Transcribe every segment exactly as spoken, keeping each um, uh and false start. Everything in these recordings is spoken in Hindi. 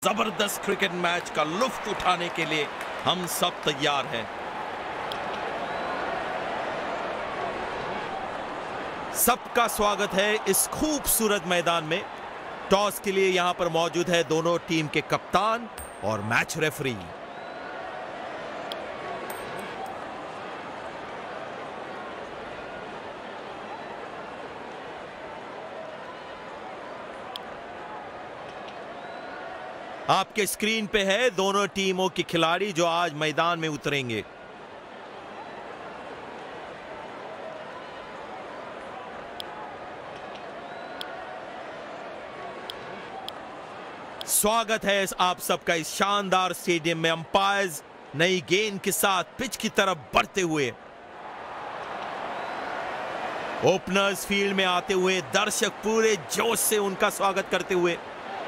जबरदस्त क्रिकेट मैच का लुत्फ उठाने के लिए हम सब तैयार हैं। सबका स्वागत है इस खूबसूरत मैदान में। टॉस के लिए यहां पर मौजूद है दोनों टीम के कप्तान और मैच रेफरी। आपके स्क्रीन पे है दोनों टीमों के खिलाड़ी जो आज मैदान में उतरेंगे। स्वागत है आप सबका इस शानदार स्टेडियम में। अंपायर्स नई गेंद के साथ पिच की तरफ बढ़ते हुए, ओपनर्स फील्ड में आते हुए, दर्शक पूरे जोश से उनका स्वागत करते हुए।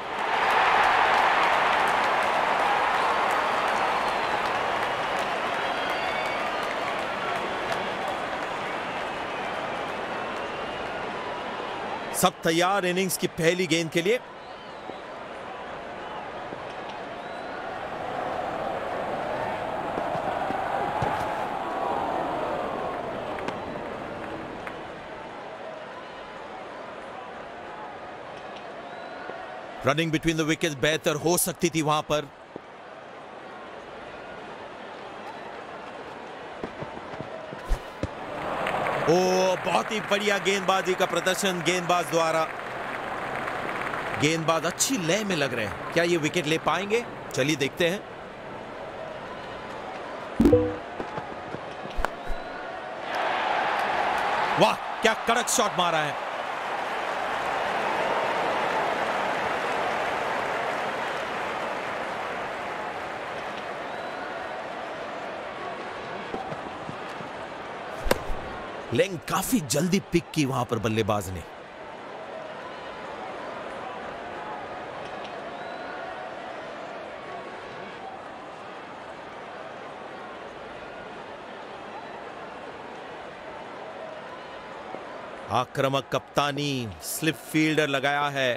सब तैयार इनिंग्स की पहली गेंद के लिए। रनिंग बिटवीन द विकेट्स बेहतर हो सकती थी वहां पर। ओ, बहुत ही बढ़िया गेंदबाजी का प्रदर्शन गेंदबाज द्वारा। गेंदबाज अच्छी लय में लग रहे हैं। क्या ये विकेट ले पाएंगे? चलिए देखते हैं। वाह, क्या कड़क शॉट मारा है। लेकिन काफी जल्दी पिक की वहां पर बल्लेबाज ने। आक्रामक कप्तानी, स्लिप फील्डर लगाया है।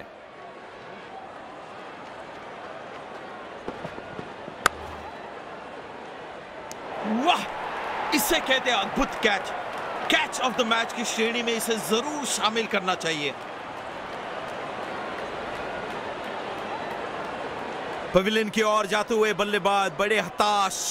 वाह, इसे कहते हैं अद्भुत catch. Catch of the match की श्रेणी में इसे जरूर शामिल करना चाहिए। पवेलियन की ओर जाते हुए बल्लेबाज बड़े हताश।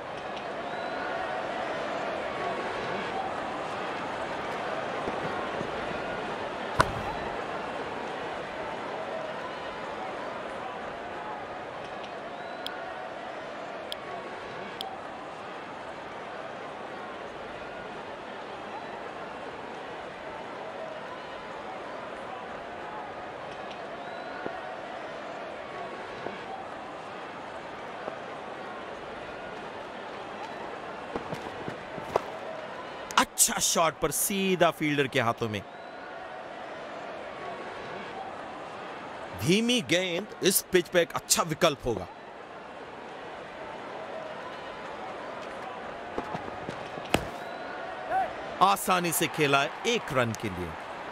अच्छा शॉट पर सीधा फील्डर के हाथों में। धीमी गेंद इस पिच पे एक अच्छा विकल्प होगा। आसानी से खेला है एक रन के लिए।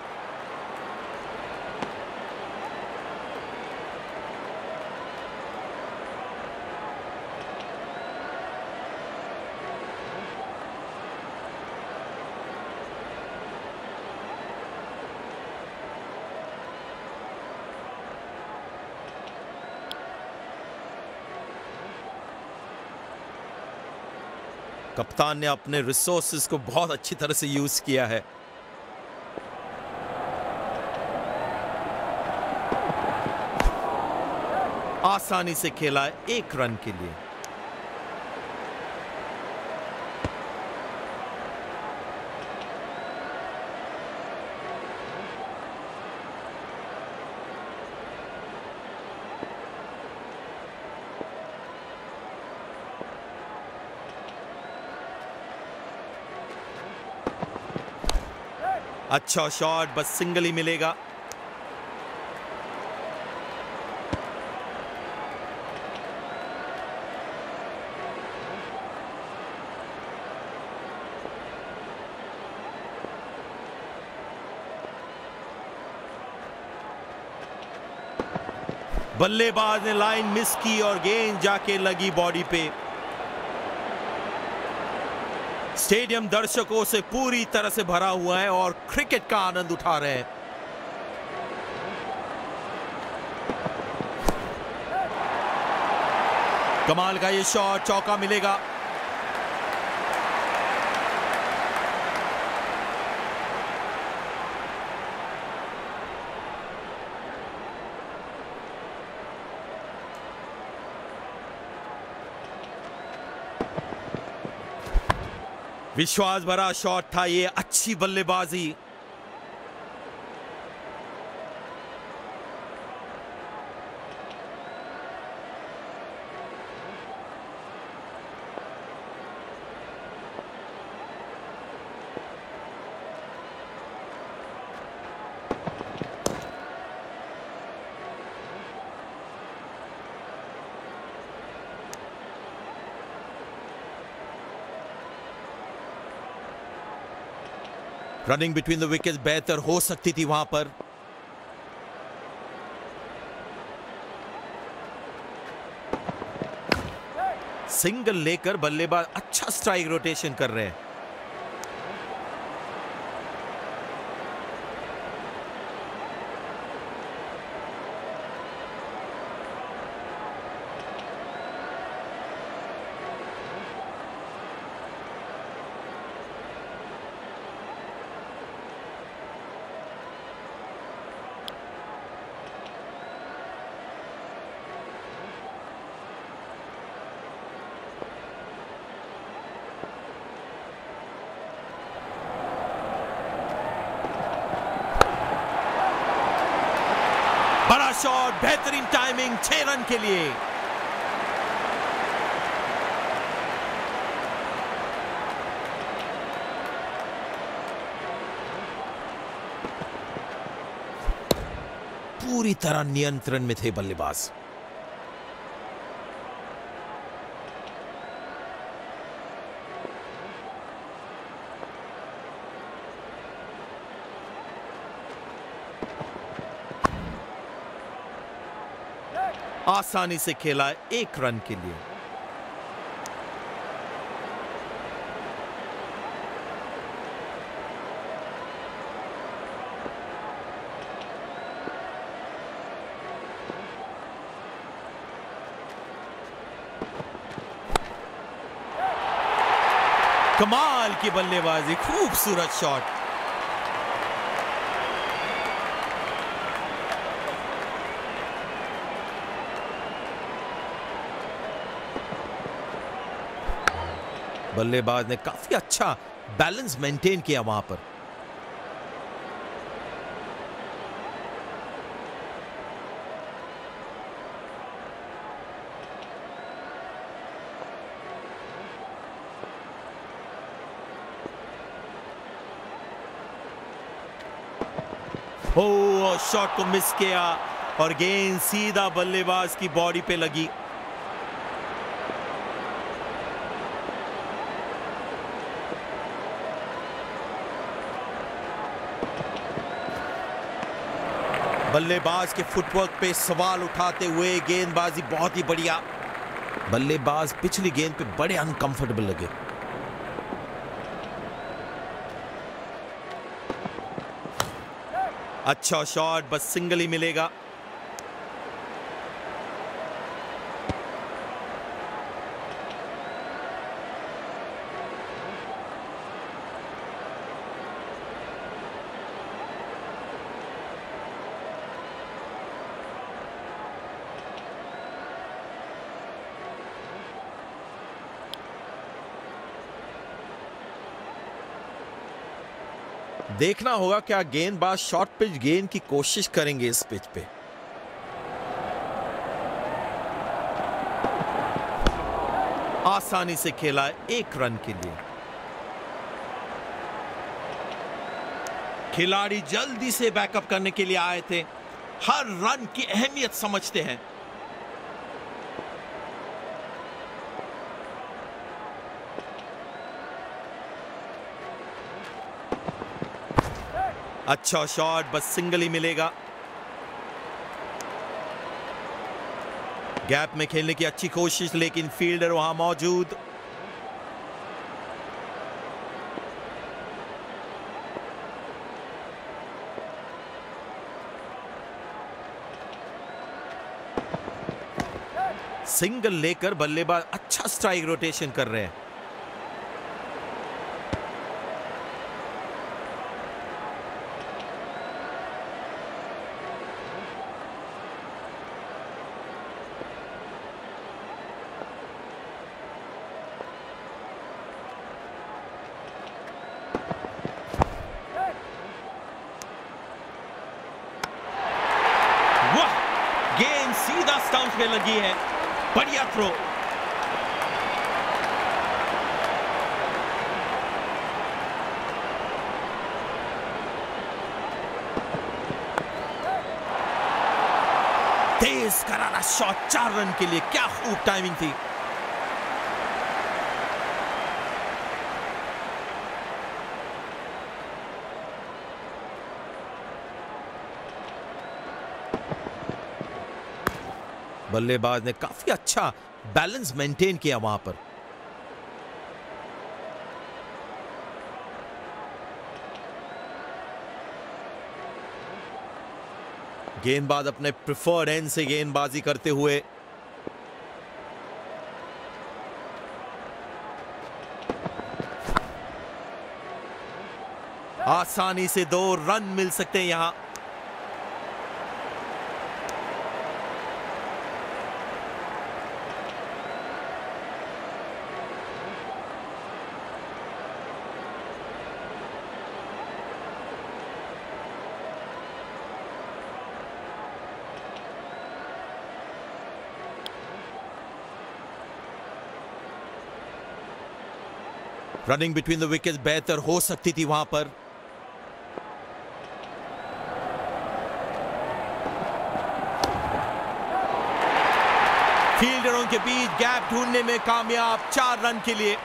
कप्तान ने अपने रिसोर्सेज को बहुत अच्छी तरह से यूज किया है। आसानी से खेला है एक रन के लिए। अच्छा शॉट, बस सिंगल ही मिलेगा। बल्लेबाज ने लाइन मिस की और गेंद जाके लगी बॉडी पे। स्टेडियम दर्शकों से पूरी तरह से भरा हुआ है और क्रिकेट का आनंद उठा रहे हैं। कमाल का ये शॉट, चौका मिलेगा। विश्वास भरा शॉट था ये, अच्छी बल्लेबाजी। रनिंग बिटवीन द विकेट बेहतर हो सकती थी वहां पर। सिंगल लेकर बल्लेबाज अच्छा स्ट्राइक रोटेशन कर रहे हैं। बड़ा शॉट, बेहतरीन टाइमिंग, छह रन के लिए। पूरी तरह नियंत्रण में थे बल्लेबाज। आसानी से खेला एक रन के लिए। कमाल की बल्लेबाजी, खूबसूरत शॉट। बल्लेबाज ने काफी अच्छा बैलेंस मेंटेन किया वहां पर। ओ, शॉट को मिस किया और गेंद सीधा बल्लेबाज की बॉडी पे लगी। बल्लेबाज के फुटवर्क पे सवाल उठाते हुए गेंदबाजी बहुत ही बढ़िया। बल्लेबाज पिछली गेंद पे बड़े अनकंफर्टेबल लगे। अच्छा शॉट, बस सिंगल ही मिलेगा। देखना होगा क्या गेंदबाज शॉर्ट पिच गेंद की कोशिश करेंगे इस पिच पे। आसानी से खेला एक रन के लिए। खिलाड़ी जल्दी से बैकअप करने के लिए आए थे, हर रन की अहमियत समझते हैं। अच्छा शॉट, बस सिंगल ही मिलेगा। गैप में खेलने की अच्छी कोशिश, लेकिन फील्डर वहां मौजूद। सिंगल लेकर बल्लेबाज अच्छा स्ट्राइक रोटेशन कर रहे हैं। वाह, गेंद सीधा स्टंप में लगी है। बढ़िया थ्रो। तेज करारा शॉट, चार रन के लिए। क्या खूब टाइमिंग थी। बल्लेबाज ने काफी अच्छा बैलेंस मेंटेन किया वहां पर। गेंदबाज अपने प्रिफर्ड एंड से गेंदबाजी करते हुए आसानी से दो रन मिल सकते हैं यहां। रनिंग बिटवीन द विकेट बेहतर हो सकती थी वहां पर। फील्डरों के बीच गैप ढूंढने में कामयाब, चार रन के लिए।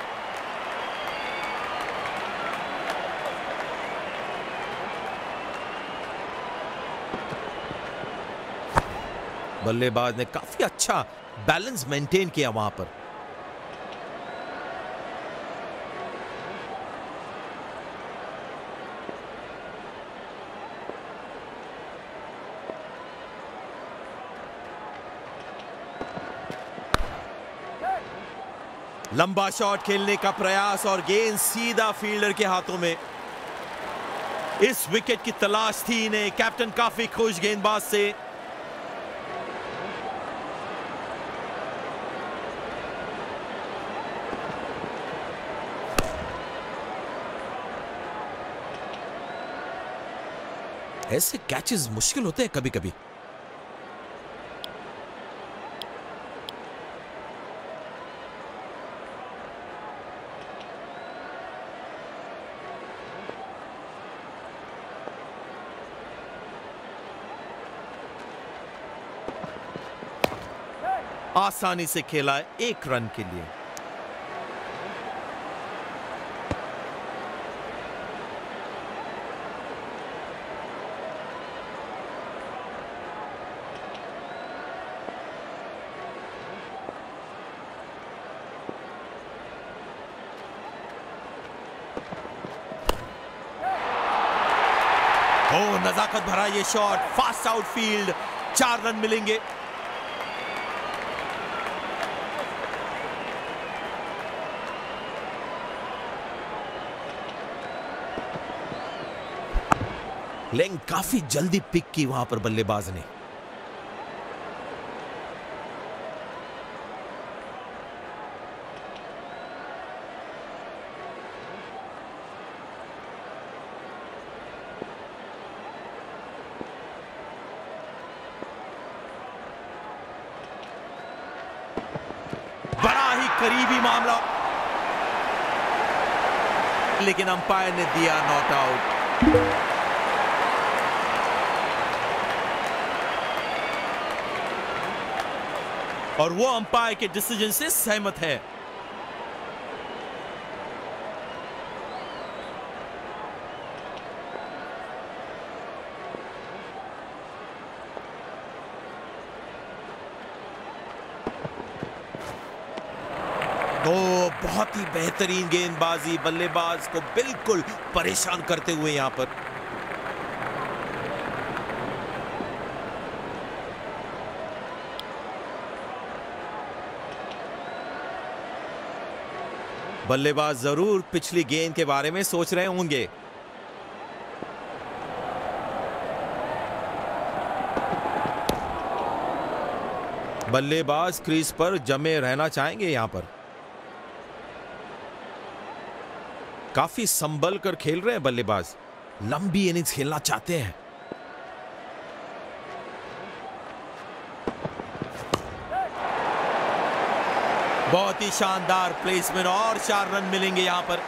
बल्लेबाज ने काफी अच्छा बैलेंस मेंटेन किया वहां पर। लंबा शॉट खेलने का प्रयास और गेंद सीधा फील्डर के हाथों में। इस विकेट की तलाश थी इन्हें। कैप्टन काफी खुश गेंदबाज से। ऐसे कैचेस मुश्किल होते हैं कभी कभी। आसानी से खेला है एक रन के लिए। ओ, नजाकत भरा ये शॉट, फास्ट आउटफील्ड, चार रन मिलेंगे। लेकिन काफी जल्दी पिक की वहां पर बल्लेबाज ने। बड़ा ही करीबी मामला, लेकिन अंपायर ने दिया नॉट आउट। और वो अंपायर के डिसीजन से सहमत है। तो बहुत ही बेहतरीन गेंदबाजी, बल्लेबाज को बिल्कुल परेशान करते हुए यहां पर। बल्लेबाज जरूर पिछली गेंद के बारे में सोच रहे होंगे। बल्लेबाज क्रीज पर जमे रहना चाहेंगे यहां पर। काफी संभल कर खेल रहे हैं बल्लेबाज, लंबी इनिंग्स खेलना चाहते हैं। बहुत ही शानदार प्लेसमेंट और चार रन मिलेंगे यहां पर।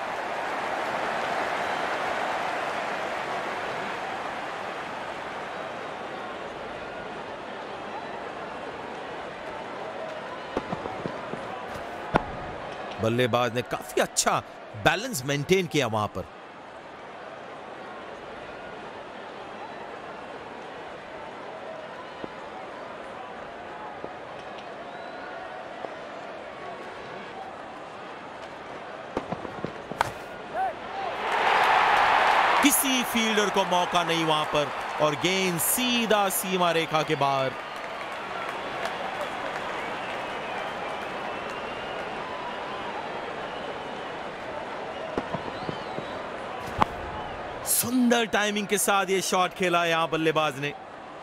बल्लेबाज ने काफी अच्छा बैलेंस मेंटेन किया वहां पर। किसी फील्डर को मौका नहीं वहां पर और गेंद सीधा सीमा रेखा के बाहर। सुंदर टाइमिंग के साथ ये शॉट खेला यहां बल्लेबाज ने।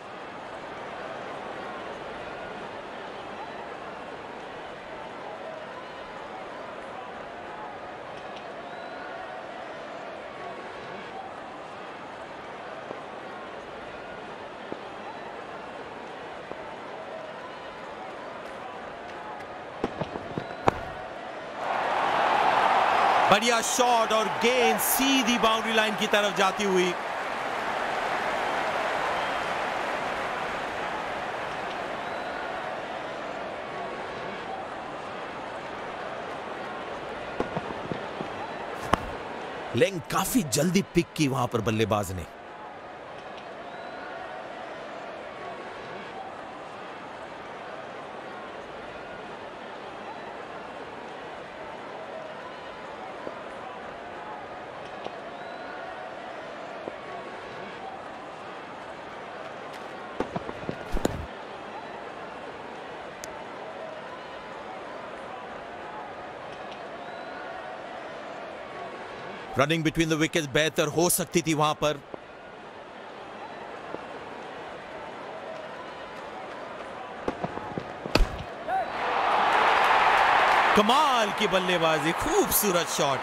बढ़िया शॉट और गेंद सीधी बाउंड्री लाइन की तरफ जाती हुई। लेकिन काफी जल्दी पिक की वहां पर बल्लेबाज ने। रनिंग बिटवीन द विकेट्स बेहतर हो सकती थी वहां पर। कमाल की बल्लेबाजी, खूबसूरत शॉट।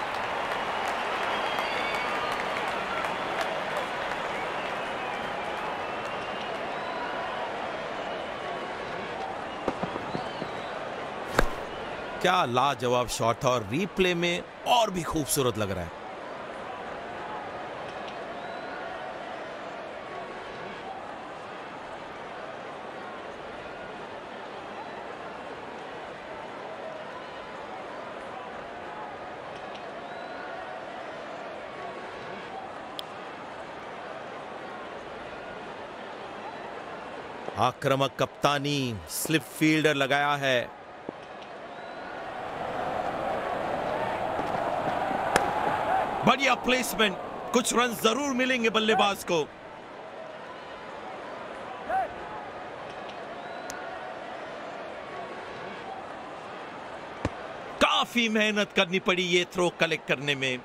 क्या लाजवाब शॉट था और रीप्ले में और भी खूबसूरत लग रहा है। आक्रामक कप्तानी, स्लिप फील्डर लगाया है। बढ़िया प्लेसमेंट, कुछ रन जरूर मिलेंगे बल्लेबाज को। काफी मेहनत करनी पड़ी ये थ्रो कलेक्ट करने में।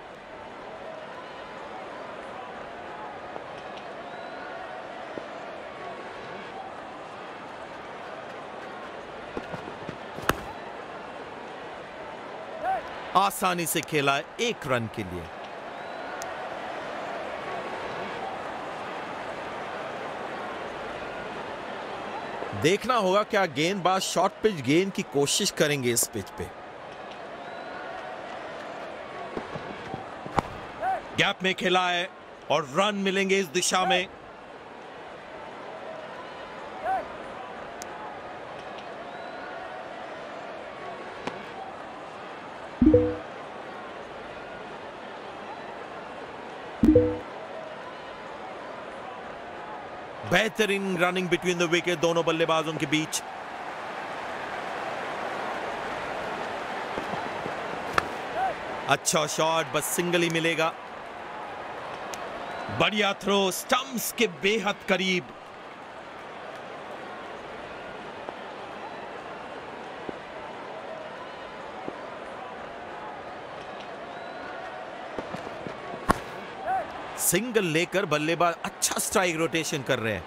आसानी से खेला एक रन के लिए। देखना होगा क्या गेंदबाज शॉर्ट पिच गेंद की कोशिश करेंगे इस पिच पे। गैप में खेला है और रन मिलेंगे इस दिशा में। बेहतरीन रनिंग बिटवीन द विकेट दोनों बल्लेबाजों के बीच। अच्छा शॉट, बस सिंगल ही मिलेगा। बढ़िया थ्रो, स्टंप्स के बेहद करीब। सिंगल लेकर बल्लेबाज अच्छा स्ट्राइक रोटेशन कर रहे हैं।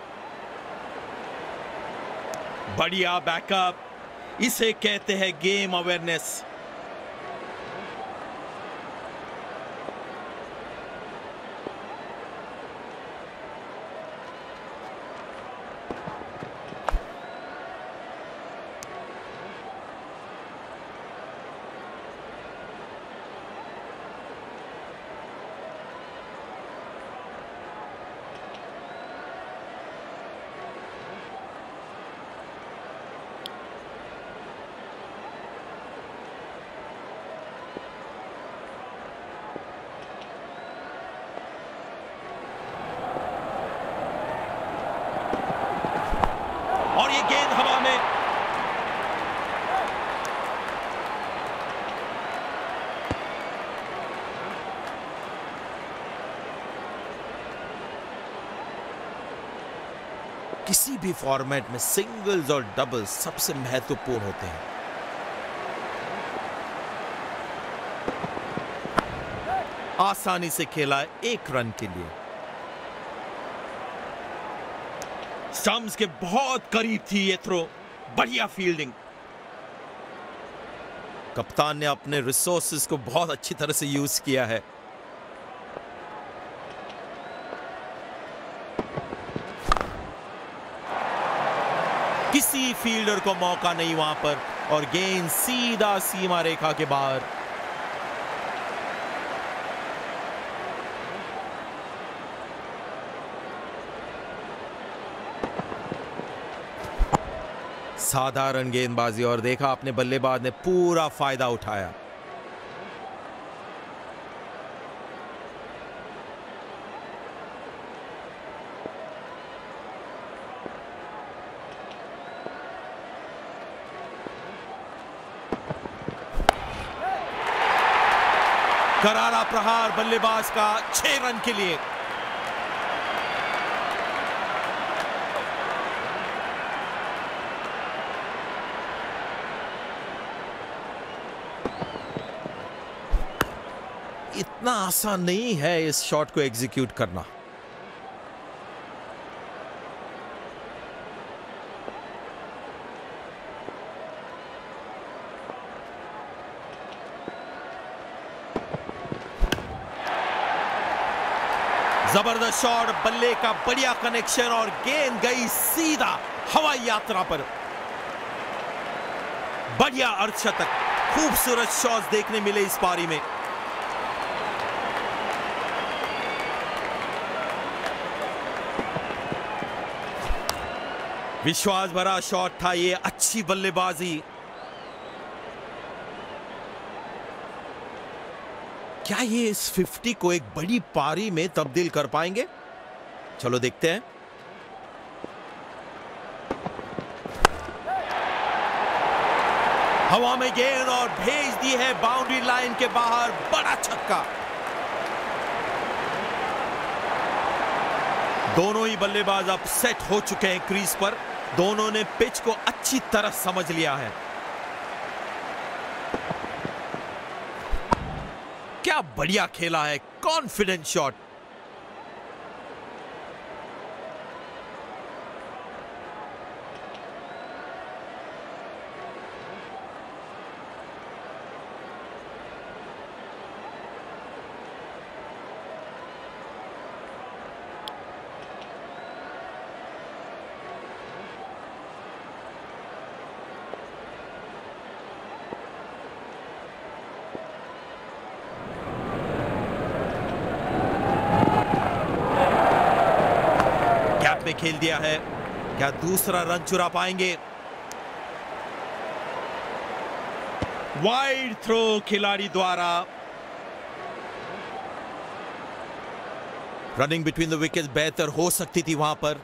बढ़िया बैकअप, इसे कहते हैं गेम अवेयरनेस। और ये गेंद हवा में। किसी भी फॉर्मेट में सिंगल्स और डबल्स सबसे महत्वपूर्ण होते हैं। आसानी से खेला एक रन के लिए। स्टंप्स के बहुत करीब थी ये थ्रो। बढ़िया फील्डिंग। कप्तान ने अपने रिसोर्सेज को बहुत अच्छी तरह से यूज किया है। किसी फील्डर को मौका नहीं वहां पर, और गेंद सीधा सीमा रेखा के बाहर। साधारण गेंदबाजी, और देखा अपने बल्लेबाज ने पूरा फायदा उठाया। करारा प्रहार बल्लेबाज का, छह रन के लिए। इतना आसान नहीं है इस शॉट को एग्जीक्यूट करना। जबरदस्त शॉट, बल्ले का बढ़िया कनेक्शन, और गेंद गई सीधा हवाई यात्रा पर। बढ़िया अर्धशतक। खूबसूरत शॉट्स देखने मिले इस पारी में। विश्वास भरा शॉट था ये, अच्छी बल्लेबाजी। क्या ये इस पचास को एक बड़ी पारी में तब्दील कर पाएंगे? चलो देखते हैं। हवा में गेंद और भेज दी है बाउंड्री लाइन के बाहर। बड़ा छक्का। दोनों ही बल्लेबाज अब सेट हो चुके हैं क्रीज पर। दोनों ने पिच को अच्छी तरह समझ लिया है। क्या बढ़िया खेला है, कॉन्फिडेंट शॉट। खेल दिया है। क्या दूसरा रन चुरा पाएंगे? वाइड थ्रो खिलाड़ी द्वारा। रनिंग बिटवीन द विकेट्स बेहतर हो सकती थी वहां पर।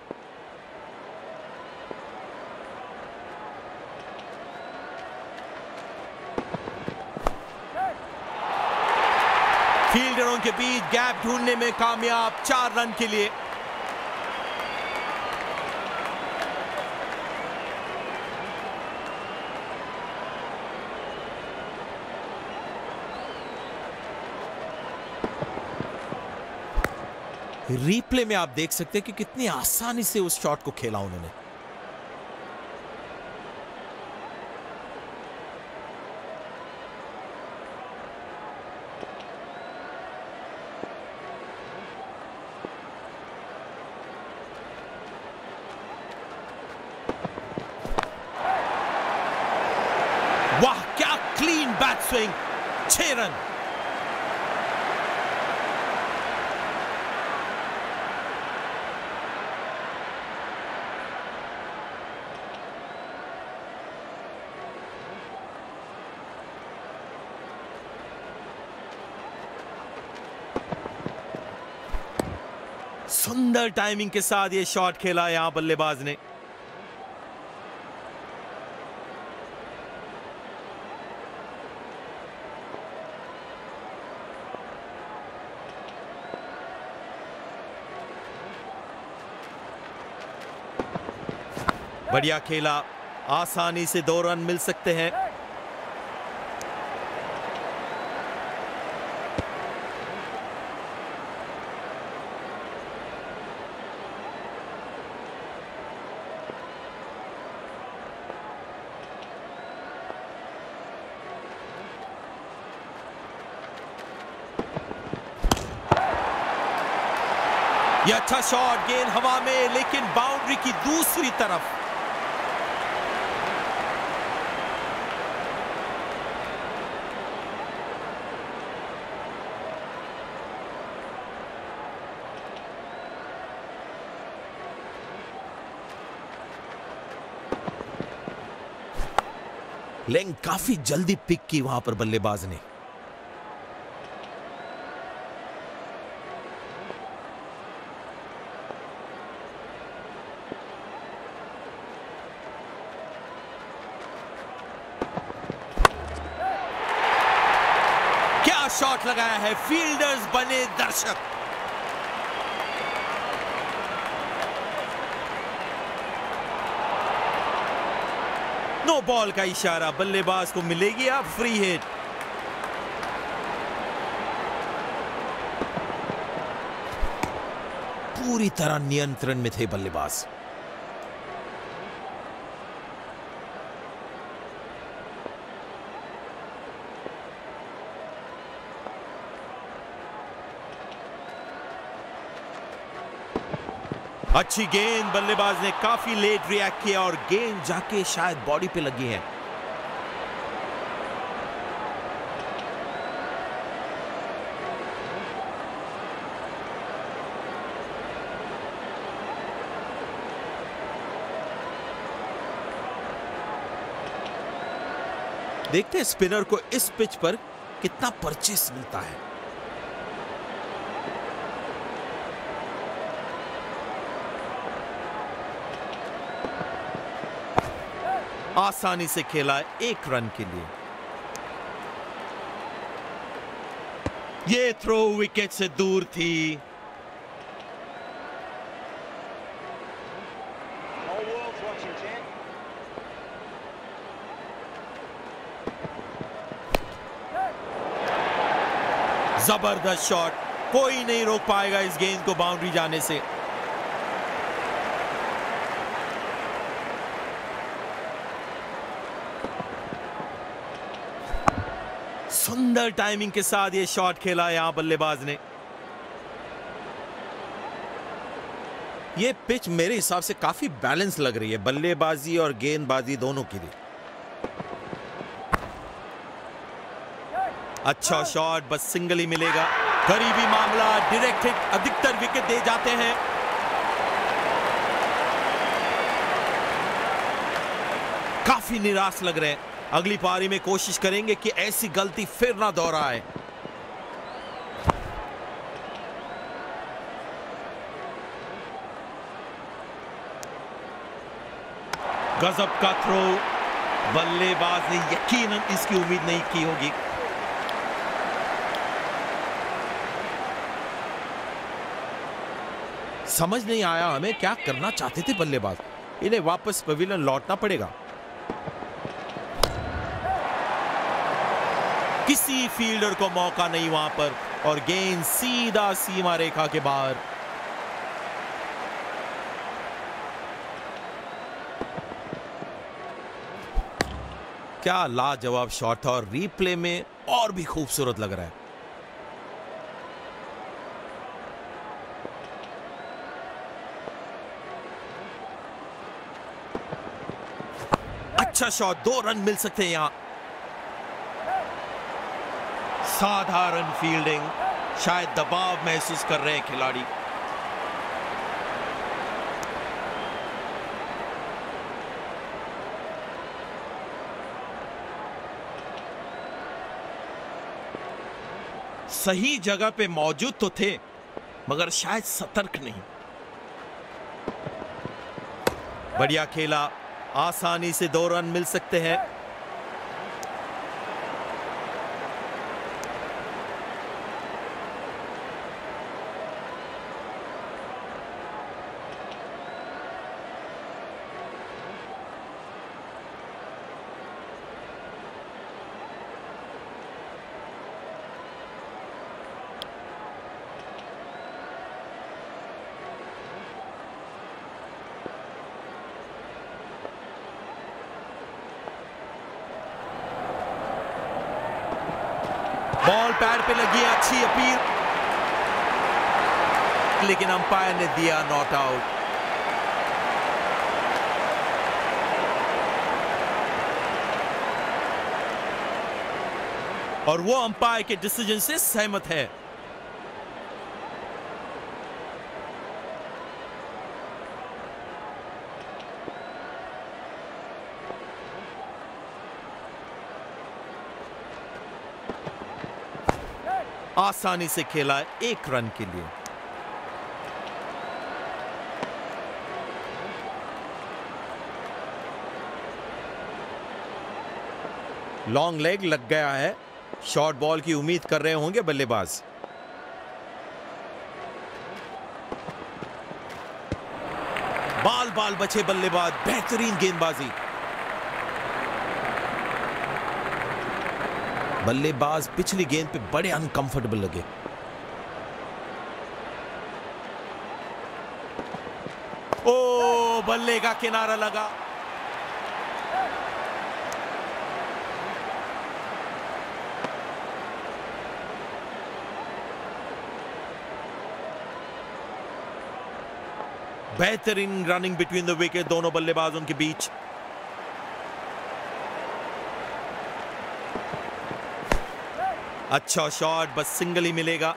फील्डरों के बीच गैप ढूंढने में कामयाब, चार रन के लिए। रिप्ले में आप देख सकते हैं कि कितनी आसानी से उस शॉट को खेला उन्होंने। वाह, क्या क्लीन बैट स्विंग, छह रन। सुंदर टाइमिंग के साथ ये शॉट खेला यहां बल्लेबाज ने। बढ़िया खेला, आसानी से दो रन मिल सकते हैं। ये अच्छा शॉट, गेंद हवा में, लेकिन बाउंड्री की दूसरी तरफ। लेकिन काफी जल्दी पिक की वहां पर बल्लेबाज ने। क्या शॉट लगाया है, फील्डर्स बने दर्शक। नो बॉल का इशारा, बल्लेबाज को मिलेगी अब फ्री हिट। पूरी तरह नियंत्रण में थे बल्लेबाज। अच्छी गेंद, बल्लेबाज ने काफी लेट रिएक्ट किया और गेंद जाके शायद बॉडी पे लगी है। देखते हैं स्पिनर को इस पिच पर कितना परचेस मिलता है। आसानी से खेला एक रन के लिए। ये थ्रो विकेट से दूर थी। जबरदस्त शॉट, कोई नहीं रोक पाएगा इस गेंद को बाउंड्री जाने से। सुंदर टाइमिंग के साथ ये शॉट खेला यहां बल्लेबाज ने। ये पिच मेरे हिसाब से काफी बैलेंस लग रही है बल्लेबाजी और गेंदबाजी दोनों के लिए। अच्छा शॉट, बस सिंगल ही मिलेगा। करीबी मामला, डायरेक्ट हिट अधिकतर विकेट दे जाते हैं। काफी निराश लग रहे हैं। अगली पारी में कोशिश करेंगे कि ऐसी गलती फिर ना दोहराए। गजब का थ्रो, बल्लेबाज ने यकीनन इसकी उम्मीद नहीं की होगी। समझ नहीं आया हमें क्या करना चाहते थे बल्लेबाज। इन्हें वापस पवेलियन लौटना पड़ेगा। किसी फील्डर को मौका नहीं वहां पर और गेंद सीधा सीमा रेखा के बाहर। क्या लाजवाब शॉट था और रीप्ले में और भी खूबसूरत लग रहा है। अच्छा शॉट, दो रन मिल सकते हैं यहां। साधारण फील्डिंग, शायद दबाव महसूस कर रहे हैं खिलाड़ी। सही जगह पे मौजूद तो थे मगर शायद सतर्क नहीं। बढ़िया खेला, आसानी से दो रन मिल सकते हैं। बॉल पैड पे लगी, अच्छी अपील, लेकिन अंपायर ने दिया नॉट आउट। और वो अंपायर के डिसीजन से सहमत है। आसानी से खेला एक रन के लिए। लॉन्ग लेग लग गया है, शॉर्ट बॉल की उम्मीद कर रहे होंगे बल्लेबाज। बाल बाल बचे बल्लेबाज, बेहतरीन गेंदबाजी। बल्लेबाज पिछली गेंद पे बड़े अनकंफर्टेबल लगे। ओ, बल्ले का किनारा लगा। बेहतरीन रनिंग बिटवीन द विकेट दोनों बल्लेबाजों के बीच। अच्छा शॉट, बस सिंगल ही मिलेगा।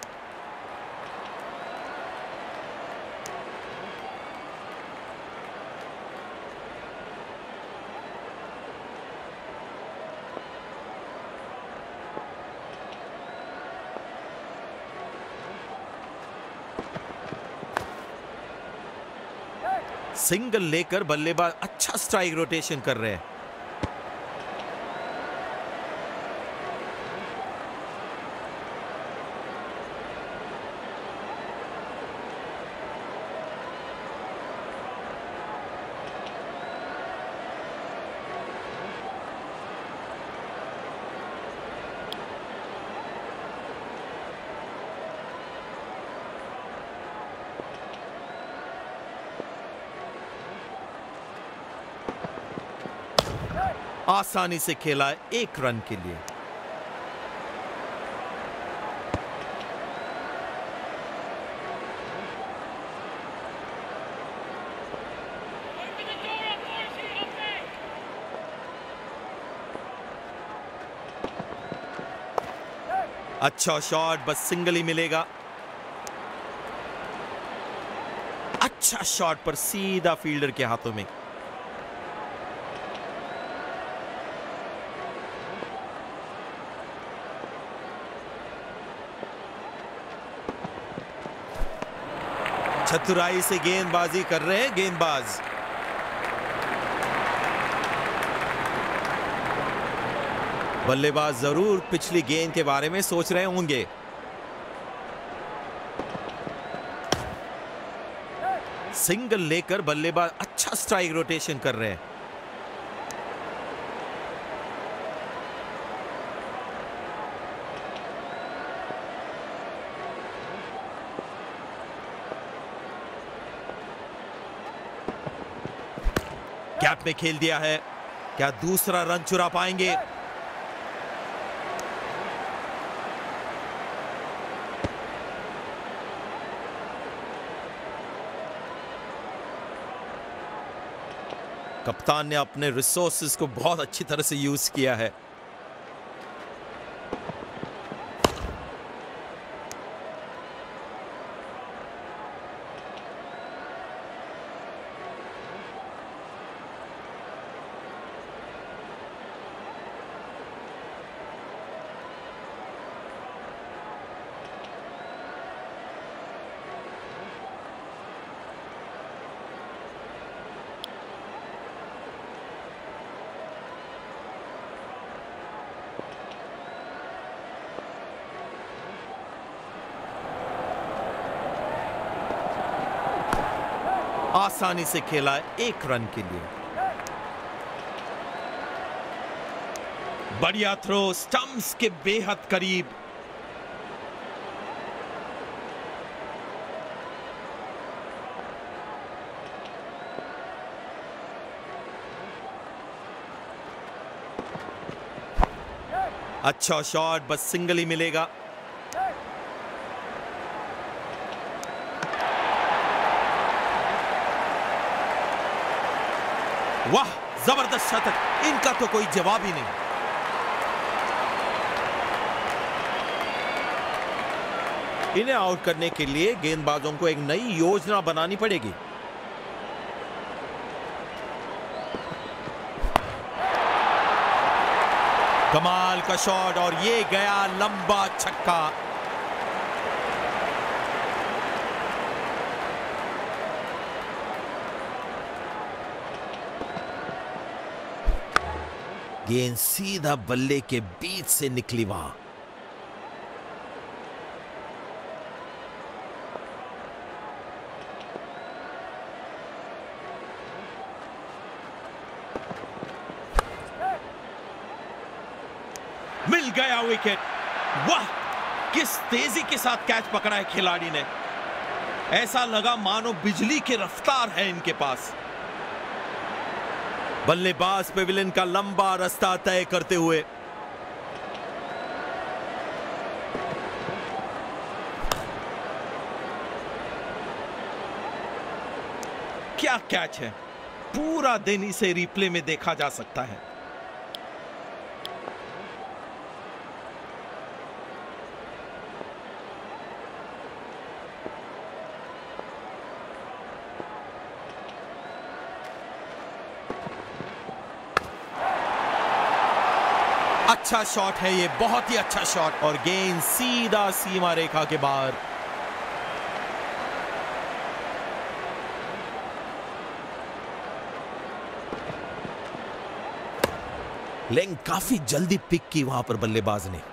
सिंगल लेकर बल्लेबाज अच्छा स्ट्राइक रोटेशन कर रहे हैं। आसानी से खेला एक रन के लिए। अच्छा शॉट, बस सिंगल ही मिलेगा। अच्छा शॉट पर सीधा फील्डर के हाथों में। चतुराई से गेंदबाजी कर रहे हैं गेंदबाज। बल्लेबाज जरूर पिछली गेंद के बारे में सोच रहे होंगे। सिंगल लेकर बल्लेबाज अच्छा स्ट्राइक रोटेशन कर रहे हैं। गैप में खेल दिया है, क्या दूसरा रन चुरा पाएंगे? कप्तान ने अपने रिसोर्सेज को बहुत अच्छी तरह से यूज किया है। आसानी से खेला एक रन के लिए। बढ़िया थ्रो, स्टंप्स के बेहद करीब। अच्छा शॉट, बस सिंगल ही मिलेगा। वाह, जबरदस्त शतक, इनका तो कोई जवाब ही नहीं। इन्हें आउट करने के लिए गेंदबाजों को एक नई योजना बनानी पड़ेगी। कमाल का शॉट और ये गया लंबा छक्का। गेंद सीधा बल्ले के बीच से निकली वहां। मिल गया विकेट। वाह, किस तेजी के साथ कैच पकड़ा है खिलाड़ी ने। ऐसा लगा मानो बिजली की रफ्तार है इनके पास। बल्लेबाज पेविलियन का लंबा रास्ता तय करते हुए क्या कैच है, पूरा दिन इसे रिप्ले में देखा जा सकता है। अच्छा शॉट है ये, बहुत ही अच्छा शॉट, और गेंद सीधा सीमा रेखा के बाहर। लेकिन काफी जल्दी पिक की वहां पर बल्लेबाज ने।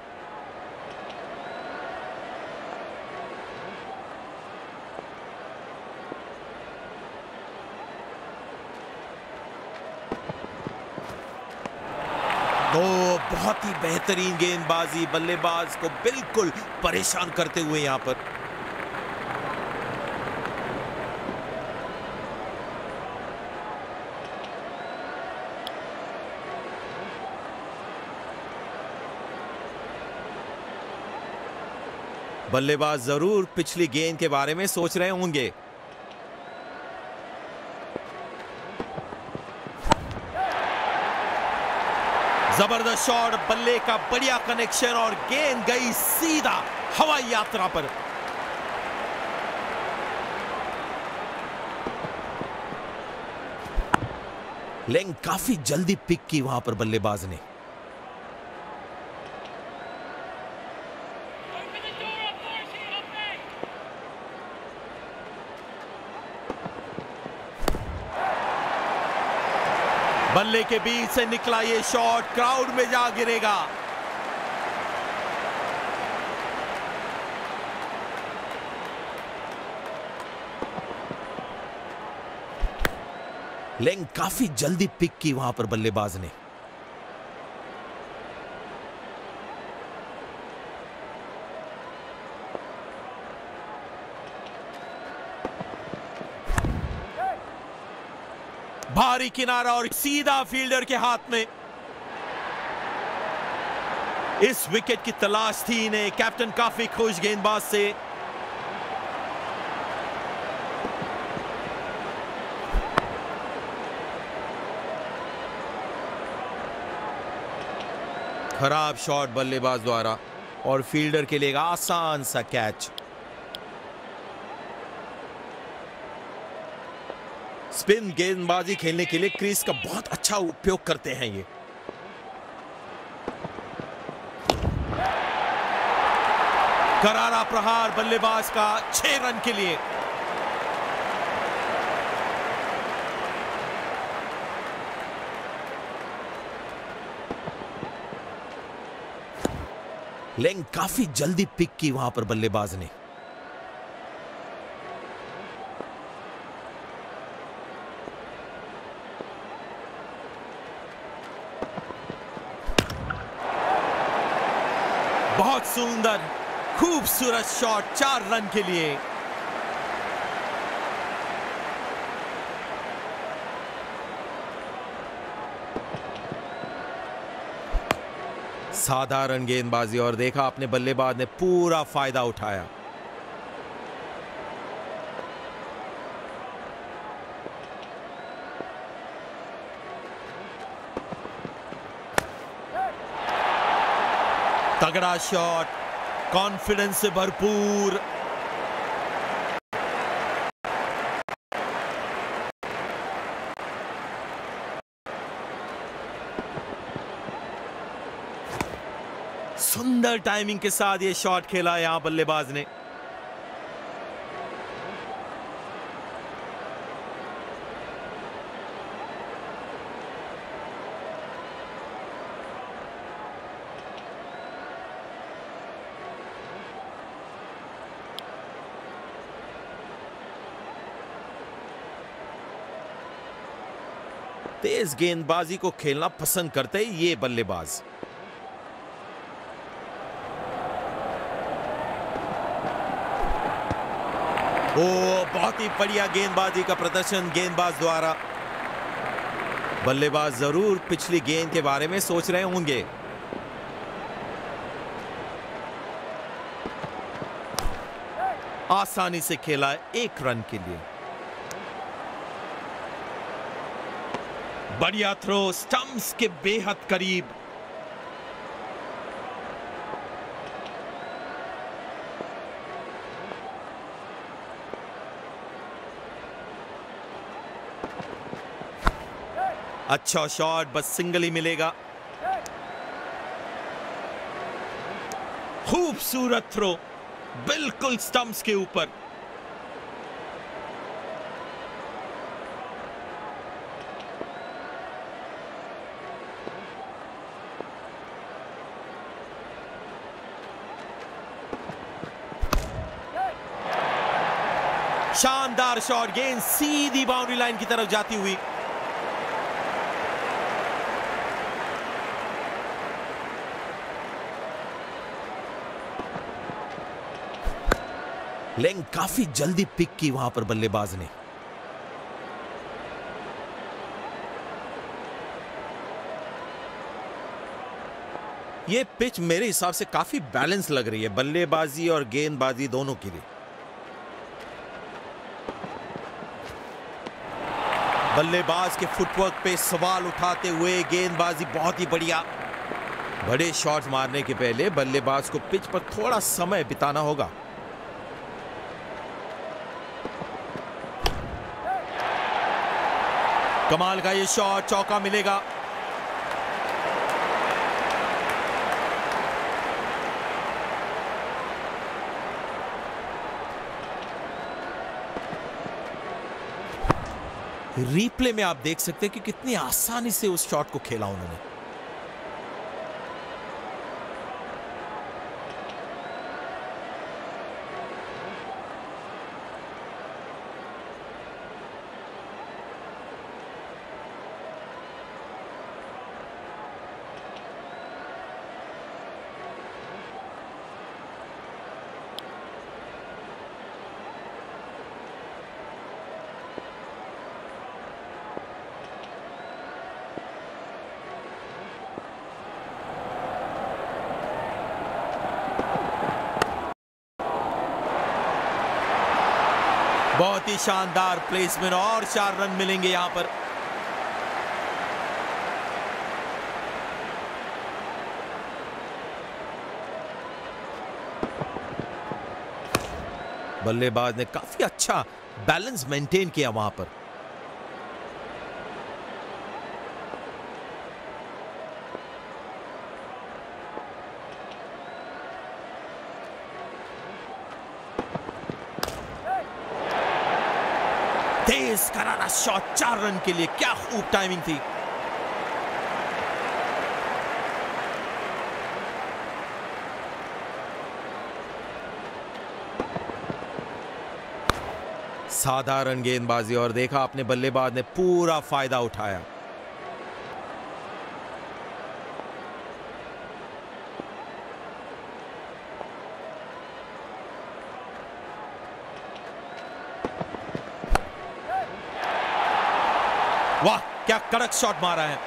तो बहुत ही बेहतरीन गेंदबाजी, बल्लेबाज को बिल्कुल परेशान करते हुए यहां पर। बल्लेबाज जरूर पिछली गेंद के बारे में सोच रहे होंगे। जबरदस्त शॉट, बल्ले का बढ़िया कनेक्शन और गेंद गई सीधा हवाई यात्रा पर। लेकिन काफी जल्दी पिक की वहां पर बल्लेबाज ने। बल्ले के बीच से निकला ये शॉट क्राउड में जा गिरेगा। लेकिन काफी जल्दी पिक की वहां पर बल्लेबाज ने। भारी किनारा और सीधा फील्डर के हाथ में। इस विकेट की तलाश थी इन्हें। कैप्टन काफी खुश गेंदबाज से। खराब शॉट बल्लेबाज द्वारा और फील्डर के लिए एक आसान सा कैच। स्पिन गेंदबाजी खेलने के लिए क्रीज का बहुत अच्छा उपयोग करते हैं ये। करारा प्रहार बल्लेबाज का छह रन के लिए। लेकिन काफी जल्दी पिक की वहां पर बल्लेबाज ने। बहुत सुंदर खूबसूरत शॉट, चार रन के लिए। साधारण गेंदबाजी और देखा अपने बल्लेबाज ने पूरा फायदा उठाया। तगड़ा शॉट, कॉन्फिडेंस से भरपूर। सुंदर टाइमिंग के साथ ये शॉट खेला यहां बल्लेबाज ने। तेज गेंदबाजी को खेलना पसंद करते ये बल्लेबाज। ओ बहुत ही बढ़िया गेंदबाजी का प्रदर्शन गेंदबाज द्वारा। बल्लेबाज जरूर पिछली गेंद के बारे में सोच रहे होंगे। आसानी से खेला एक रन के लिए। बढ़िया थ्रो, स्टंप्स के बेहद करीब। अच्छा शॉट, बस सिंगल ही मिलेगा। खूबसूरत थ्रो, बिल्कुल स्टंप्स के ऊपर। शानदार शॉट, गेंद सीधी बाउंड्री लाइन की तरफ जाती हुई। लेकिन काफी जल्दी पिक की वहां पर बल्लेबाज ने। यह पिच मेरे हिसाब से काफी बैलेंस लग रही है बल्लेबाजी और गेंदबाजी दोनों के लिए। बल्लेबाज के फुटवर्क पे सवाल उठाते हुए गेंदबाजी बहुत ही बढ़िया। बड़े शॉट्स मारने के पहले बल्लेबाज को पिच पर थोड़ा समय बिताना होगा। कमाल का ये शॉट, चौका मिलेगा। रिप्ले में आप देख सकते हैं कि कितनी आसानी से उस शॉट को खेला उन्होंने। बहुत ही शानदार प्लेसमेंट और चार रन मिलेंगे यहां पर। बल्लेबाज ने काफी अच्छा बैलेंस मेंटेन किया वहां पर। तेज करारा शॉट, चार रन के लिए। क्या खूब टाइमिंग थी। साधारण गेंदबाजी और देखा अपने बल्लेबाज ने पूरा फायदा उठाया। वाह, क्या कड़क शॉट मारा है।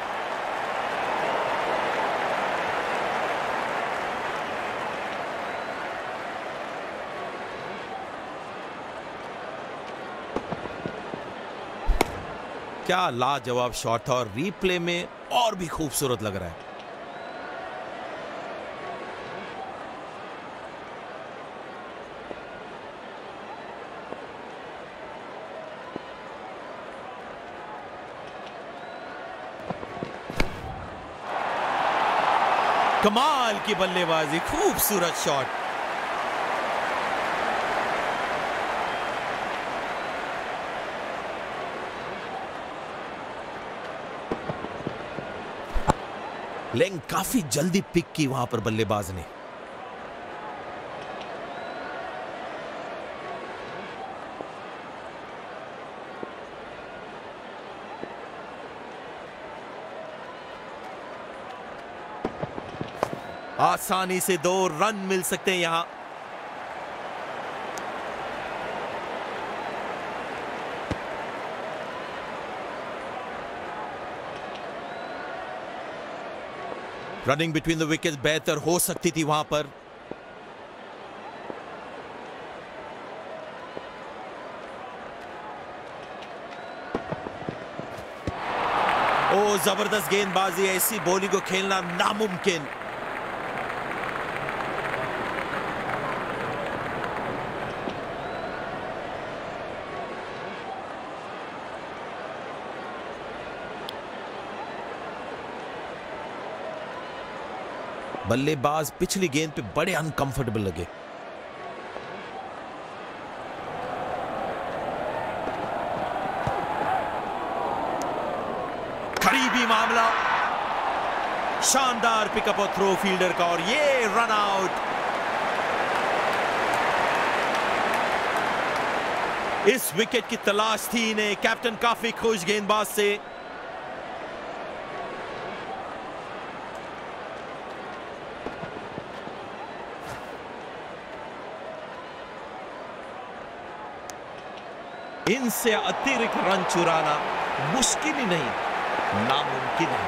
क्या लाजवाब शॉट था और रीप्ले में और भी खूबसूरत लग रहा है। कमाल की बल्लेबाजी, खूबसूरत शॉट। लेकिन काफी जल्दी पिक की वहां पर बल्लेबाज ने। आसानी से दो रन मिल सकते हैं यहां। रनिंग बिटवीन द विकेट्स बेहतर हो सकती थी वहां पर। ओ जबरदस्त गेंदबाजी, ऐसी बॉलिंग को खेलना नामुमकिन। बल्लेबाज पिछली गेंद पे बड़े अनकंफर्टेबल लगे। करीबी मामला, शानदार पिकअप और थ्रो फील्डर का, और ये रन आउट। इस विकेट की तलाश थी इन्हें। कैप्टन काफी खुश गेंदबाज से। इनसे अतिरिक्त रन चुराना मुश्किल ही नहीं, नामुमकिन है।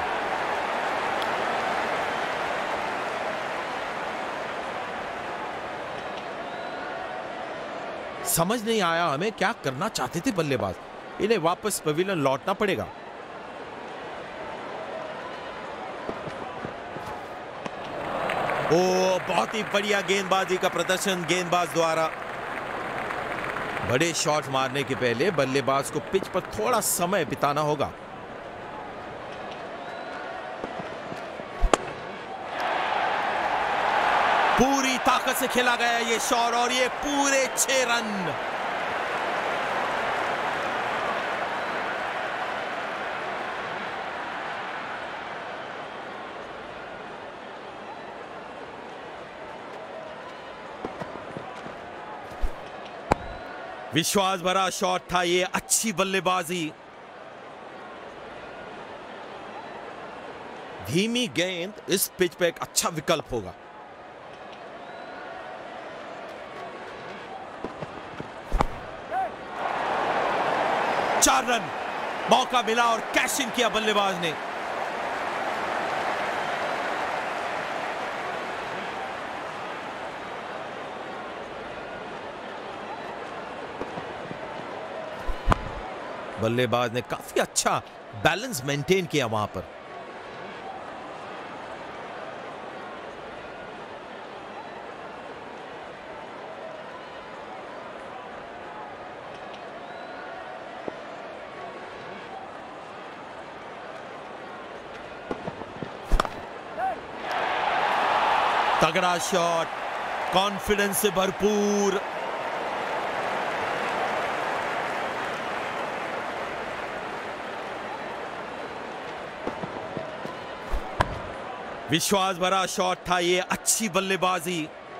समझ नहीं आया हमें क्या करना चाहते थे बल्लेबाज। इन्हें वापस पवेलियन लौटना पड़ेगा। ओ, बहुत ही बढ़िया गेंदबाजी का प्रदर्शन गेंदबाज द्वारा। बड़े शॉट मारने के पहले बल्लेबाज को पिच पर थोड़ा समय बिताना होगा। पूरी ताकत से खेला गया ये शॉट और ये पूरे छह रन। विश्वास भरा शॉट था ये, अच्छी बल्लेबाजी। धीमी गेंद इस पिच पे एक अच्छा विकल्प होगा। चार रन, मौका मिला और कैश इन किया बल्लेबाज ने। बल्लेबाज ने काफी अच्छा बैलेंस मेंटेन किया वहां पर। तगड़ा शॉट, कॉन्फिडेंस से भरपूर। विश्वास भरा शॉट था ये, अच्छी बल्लेबाजी।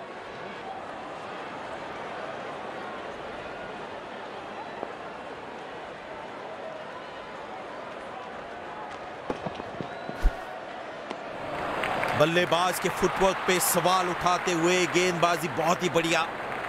बल्लेबाज के फुटवर्क पे सवाल उठाते हुए गेंदबाजी बहुत ही बढ़िया।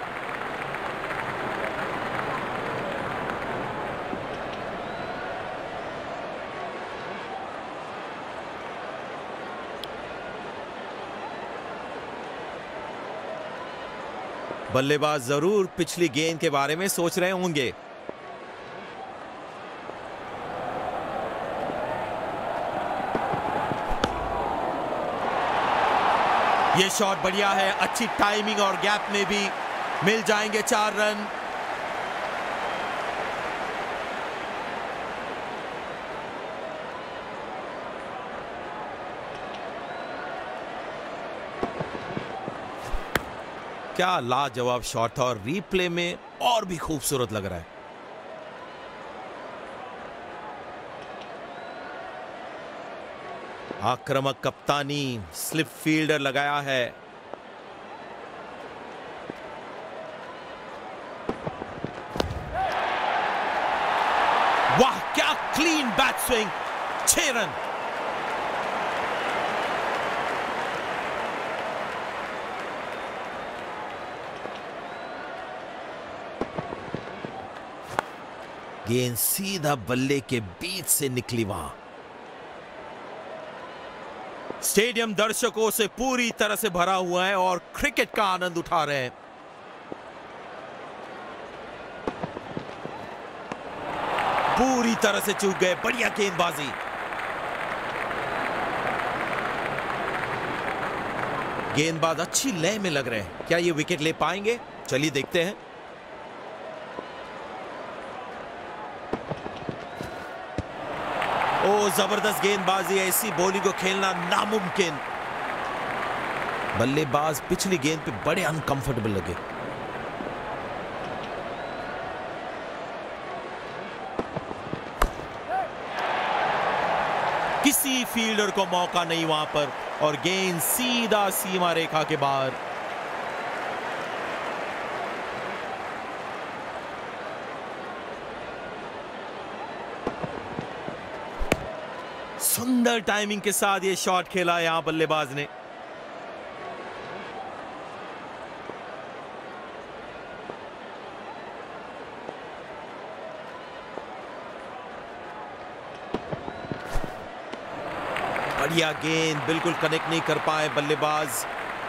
बल्लेबाज जरूर पिछली गेंद के बारे में सोच रहे होंगे। ये शॉट बढ़िया है, अच्छी टाइमिंग और गैप में भी मिल जाएंगे चार रन। क्या लाजवाब शॉट था और रीप्ले में और भी खूबसूरत लग रहा है। आक्रामक कप्तानी, स्लिप फील्डर लगाया है। वाह क्या क्लीन बैट स्विंग, छह रन। गेंद सीधा बल्ले के बीच से निकली वहां। स्टेडियम दर्शकों से पूरी तरह से भरा हुआ है और क्रिकेट का आनंद उठा रहे हैं। पूरी तरह से चूक गए, बढ़िया गेंदबाजी। गेंदबाज अच्छी लय में लग रहे हैं, क्या ये विकेट ले पाएंगे? चलिए देखते हैं। ओ जबरदस्त गेंदबाजी, ऐसी बॉलिंग को खेलना नामुमकिन। बल्लेबाज पिछली गेंद पे बड़े अनकंफर्टेबल लगे। किसी फील्डर को मौका नहीं वहां पर और गेंद सीधा सीमा रेखा के बाहर। सुंदर टाइमिंग के साथ ये शॉट खेला यहां बल्लेबाज ने। बढ़िया गेंद, बिल्कुल कनेक्ट नहीं कर पाए बल्लेबाज।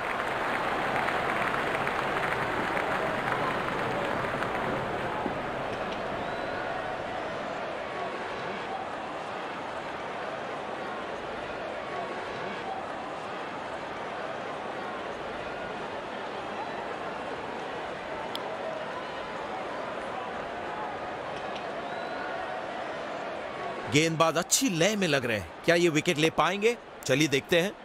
गेंदबाज अच्छी लय में लग रहे हैं, क्या ये विकेट ले पाएंगे? चलिए देखते हैं।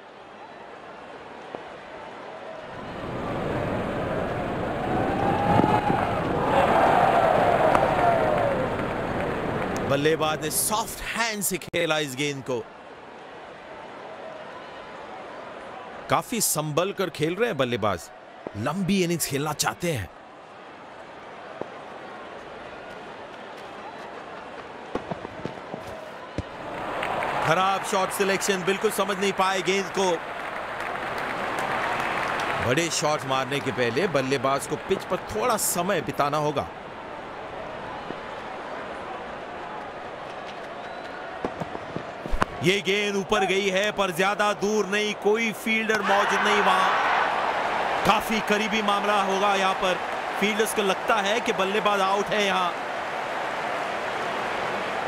बल्लेबाज ने सॉफ्ट हैंड से खेला इस गेंद को। काफी संभल कर खेल रहे हैं बल्लेबाज, लंबी इनिंग्स खेलना चाहते हैं। खराब शॉट सिलेक्शन, बिल्कुल समझ नहीं पाए गेंद को। बड़े शॉट मारने के पहले बल्लेबाज को पिच पर थोड़ा समय बिताना होगा। ये गेंद ऊपर गई है पर ज्यादा दूर नहीं, कोई फील्डर मौजूद नहीं वहां। काफी करीबी मामला होगा यहां पर। फील्डर्स को लगता है कि बल्लेबाज आउट है यहां।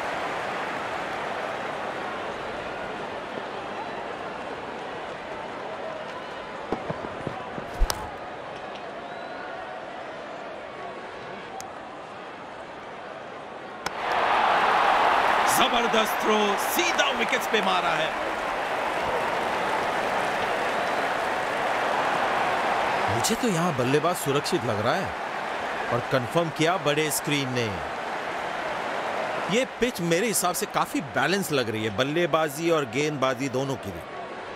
जबरदस्त थ्रो, सीधा विकेट्स पे मारा है। मुझे तो यहां बल्लेबाज सुरक्षित लग रहा है और कंफर्म किया बड़े स्क्रीन ने। ये पिच मेरे हिसाब से काफी बैलेंस लग रही है बल्लेबाजी और गेंदबाजी दोनों के लिए।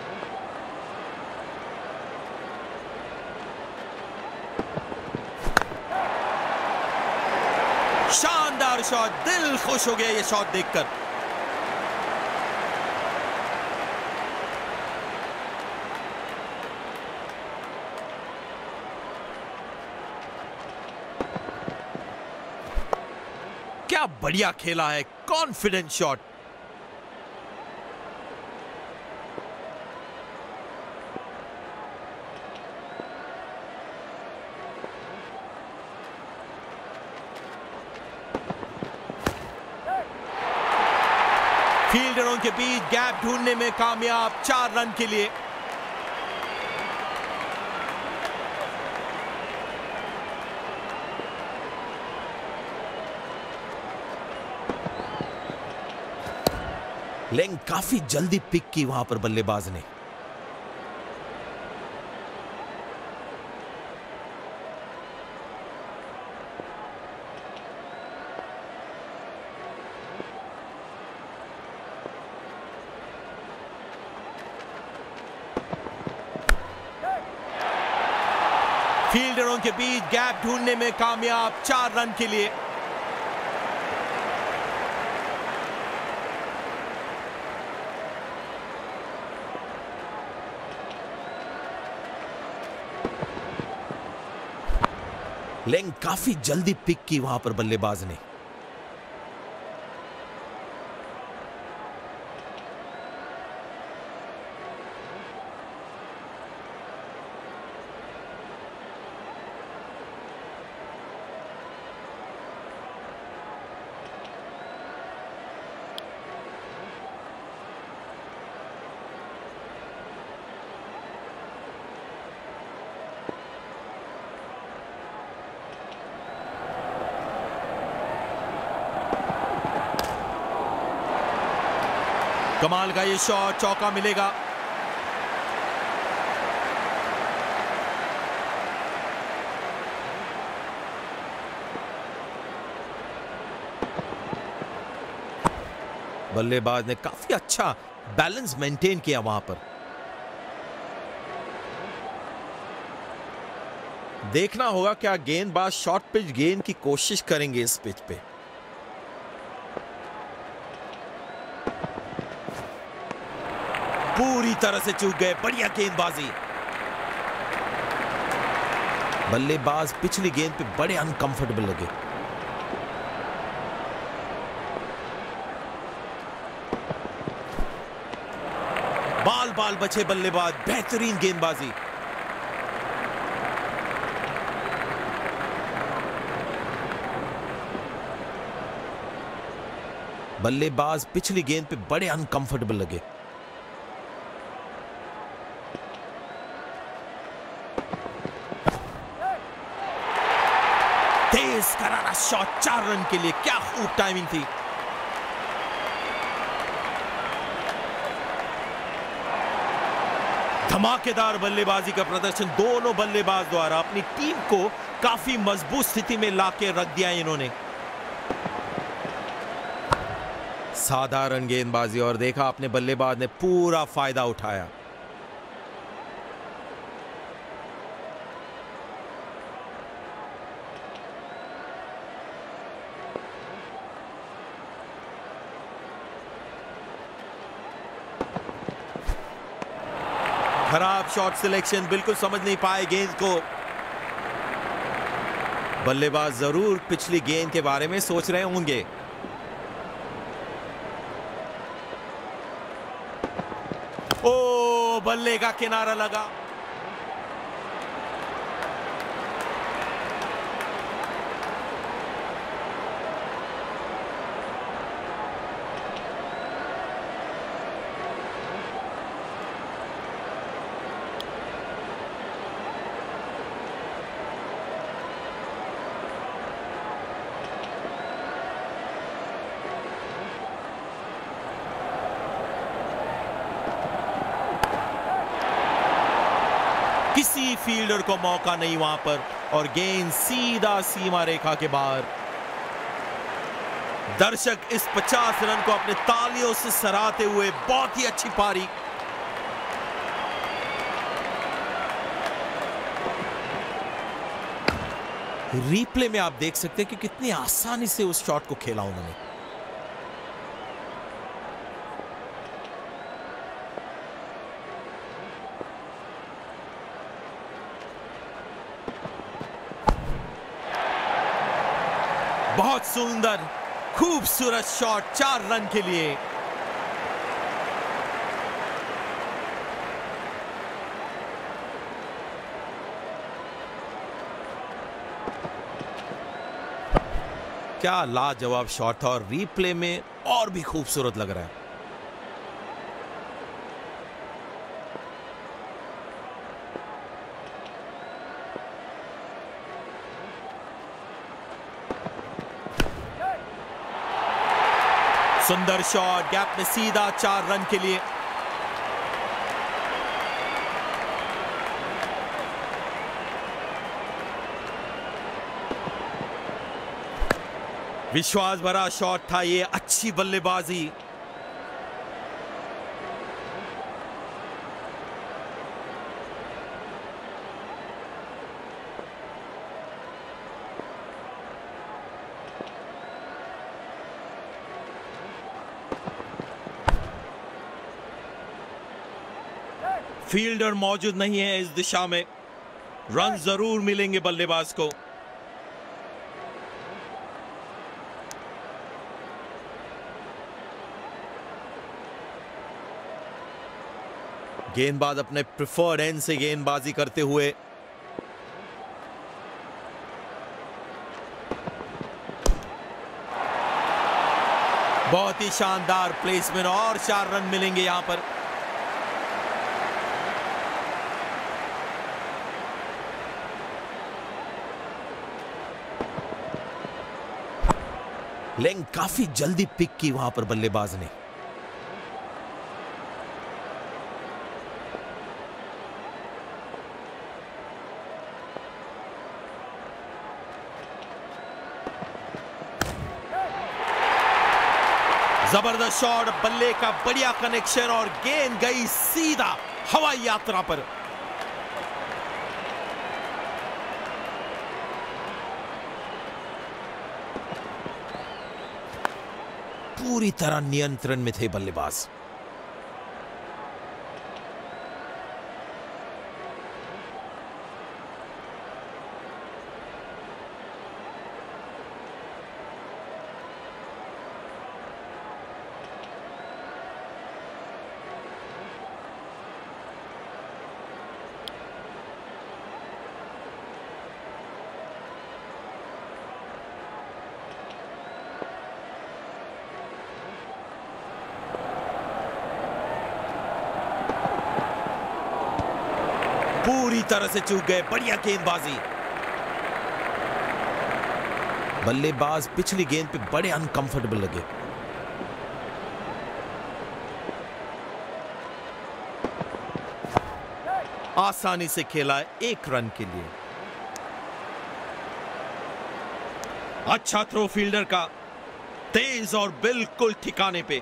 शानदार शॉट, दिल खुश हो गया ये शॉट देखकर। क्या बढ़िया खेला है, कॉन्फिडेंट शॉट। फील्डरों के बीच गैप ढूंढने में कामयाब, चार रन के लिए। लेकिन काफी जल्दी पिक की वहां पर बल्लेबाज ने। फील्डरों के बीच गैप ढूंढने में कामयाब, चार रन के लिए। लेकिन काफी जल्दी पिक की वहां पर बल्लेबाज ने। कमाल का ये शॉट, चौका मिलेगा। बल्लेबाज ने काफी अच्छा बैलेंस मेंटेन किया वहां पर। देखना होगा क्या गेंदबाज शॉर्ट पिच गेंद की कोशिश करेंगे इस पिच पे। पूरी तरह से चूक गए, बढ़िया गेंदबाजी। बल्लेबाज पिछली गेंद पे बड़े अनकंफर्टेबल लगे। बाल बाल बचे बल्लेबाज, बेहतरीन गेंदबाजी। बल्लेबाज पिछली गेंद पे बड़े अनकंफर्टेबल लगे। तेज करारा शॉट, चार रन के लिए। क्या खूब टाइमिंग थी। धमाकेदार बल्लेबाजी का प्रदर्शन दोनों बल्लेबाज द्वारा। अपनी टीम को काफी मजबूत स्थिति में लाके रख दिया इन्होंने। साधारण गेंदबाजी और देखा अपने बल्लेबाज ने पूरा फायदा उठाया। खराब शॉट सिलेक्शन, बिल्कुल समझ नहीं पाए गेंद को। बल्लेबाज जरूर पिछली गेंद के बारे में सोच रहे होंगे। ओ, बल्ले का किनारा लगा। किसी फील्डर को मौका नहीं वहां पर और गेंद सीधा सीमा रेखा के बाहर। दर्शक इस पचास रन को अपने तालियों से सराहते हुए, बहुत ही अच्छी पारी। रिप्ले में आप देख सकते हैं कि कितनी आसानी से उस शॉट को खेला उन्होंने। बहुत सुंदर खूबसूरत शॉट, चार रन के लिए। क्या लाजवाब शॉट था और रिप्ले में और भी खूबसूरत लग रहा है। सुंदर शॉट, गैप में सीधा, चार रन के लिए। विश्वास भरा शॉट था ये, अच्छी बल्लेबाजी। फील्डर मौजूद नहीं है इस दिशा में, रन जरूर मिलेंगे बल्लेबाज को। गेंदबाज अपने प्रिफर्ड एंड से गेंदबाजी करते हुए, बहुत ही शानदार प्लेसमेंट और चार रन मिलेंगे यहां पर। लेकिन काफी जल्दी पिक की वहां पर बल्लेबाज ने। जबरदस्त शॉट, बल्ले का बढ़िया कनेक्शन और गेंद गई सीधा हवाई यात्रा पर। पूरी तरह नियंत्रण में थे बल्लेबाज। पूरी तरह से चूक गए, बढ़िया गेंदबाजी। बल्लेबाज पिछली गेंद पे बड़े अनकंफर्टेबल लगे। आसानी से खेला है एक रन के लिए। अच्छा थ्रो फील्डर का, तेज और बिल्कुल ठिकाने पे।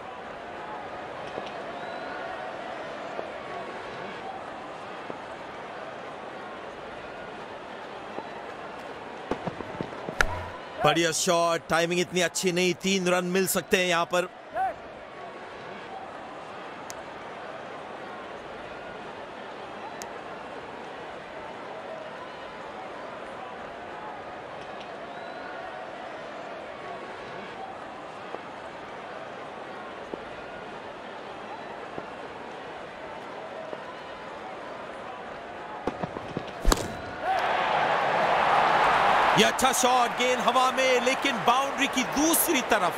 बढ़िया शॉट, टाइमिंग इतनी अच्छी नहीं, तीन रन मिल सकते हैं यहां पर। ये अच्छा शॉट, गेंद हवा में लेकिन बाउंड्री की दूसरी तरफ।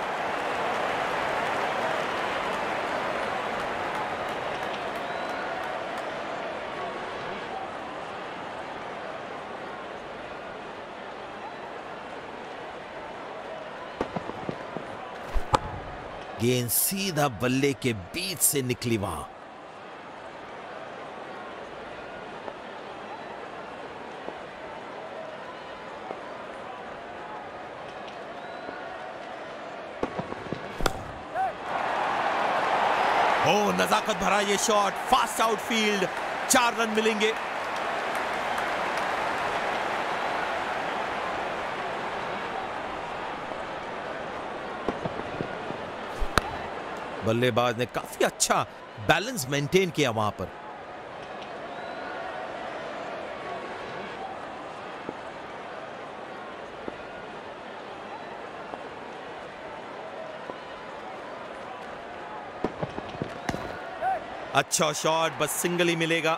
गेंद सीधा बल्ले के बीच से निकली वहां। ओ नजाकत भरा ये शॉट, फास्ट आउटफील्ड, चार रन मिलेंगे। बल्लेबाज ने काफी अच्छा बैलेंस मेंटेन किया वहां पर। अच्छा शॉट, बस सिंगल ही मिलेगा।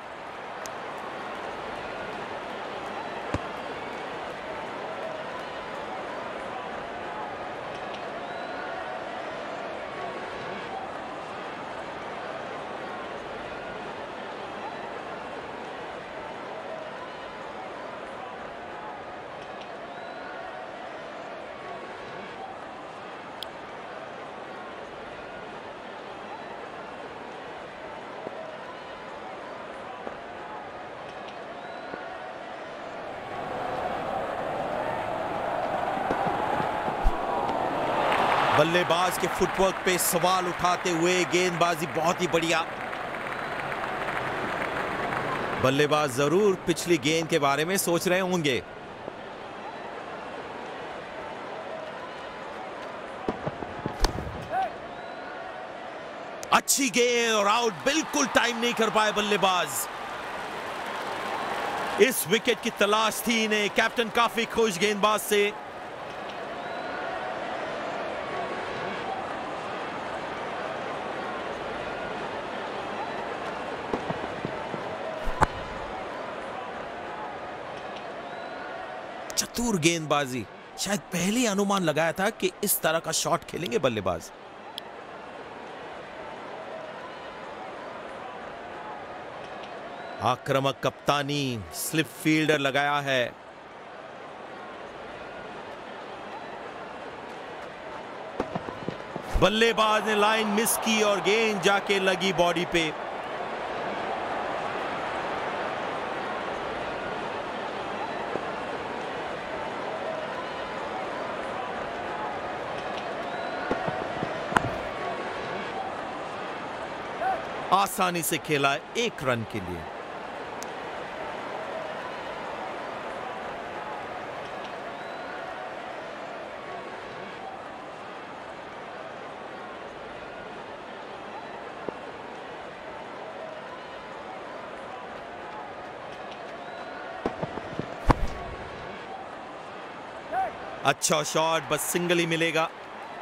बल्लेबाज के फुटवर्क पे सवाल उठाते हुए गेंदबाजी बहुत ही बढ़िया। बल्लेबाज जरूर पिछली गेंद के बारे में सोच रहे होंगे। अच्छी गेंद और आउट, बिल्कुल टाइम नहीं कर पाए बल्लेबाज। इस विकेट की तलाश थी इन्हें। कैप्टन काफी खुश गेंदबाज से। चतुर गेंदबाजी, शायद पहले अनुमान लगाया था कि इस तरह का शॉट खेलेंगे बल्लेबाज। आक्रामक कप्तानी, स्लिप फील्डर लगाया है। बल्लेबाज ने लाइन मिस की और गेंद जाके लगी बॉडी पे। आसानी से खेला एक रन के लिए। अच्छा शॉट, बस सिंगल ही मिलेगा।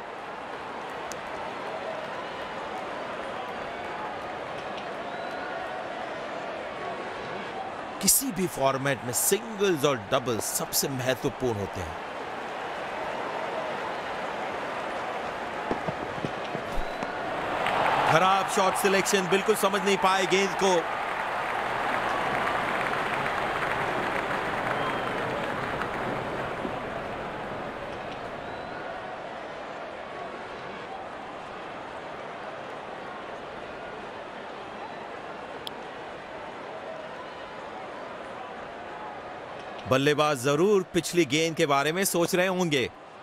किसी भी फॉर्मेट में सिंगल्स और डबल्स सबसे महत्वपूर्ण होते हैं। खराब शॉट सिलेक्शन, बिल्कुल समझ नहीं पाए गेंद को। बल्लेबाज जरूर पिछली गेंद के बारे में सोच रहे होंगे।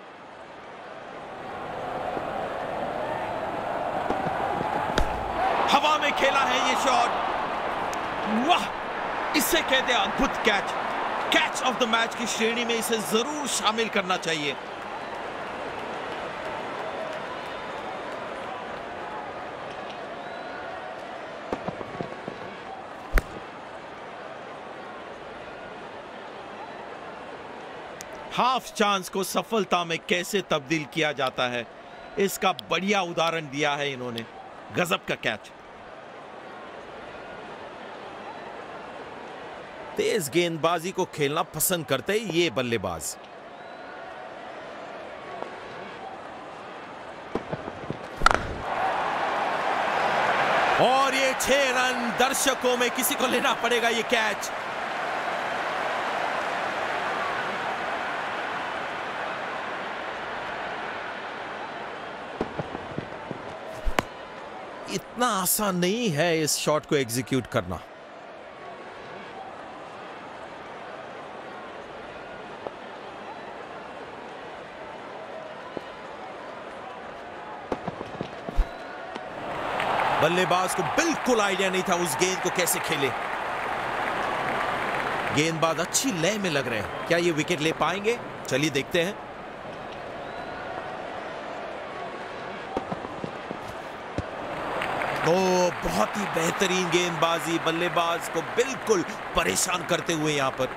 हवा में खेला है ये शॉट। वाह, इसे कहते हैं अद्भुत catch. Catch of the match की श्रेणी में इसे जरूर शामिल करना चाहिए। हाफ चांस को सफलता में कैसे तब्दील किया जाता है, इसका बढ़िया उदाहरण दिया है इन्होंने। गजब का कैच। तेज गेंदबाजी को खेलना पसंद करते हैं ये बल्लेबाज। और ये छह रन, दर्शकों में किसी को लेना पड़ेगा ये कैच। इतना आसान नहीं है इस शॉट को एग्जीक्यूट करना। बल्लेबाज को बिल्कुल आइडिया नहीं था उस गेंद को कैसे खेले। गेंदबाज अच्छी लय में लग रहे हैं, क्या ये विकेट ले पाएंगे? चलिए देखते हैं। ओ, बहुत ही बेहतरीन गेंदबाजी, बल्लेबाज को बिल्कुल परेशान करते हुए यहां पर।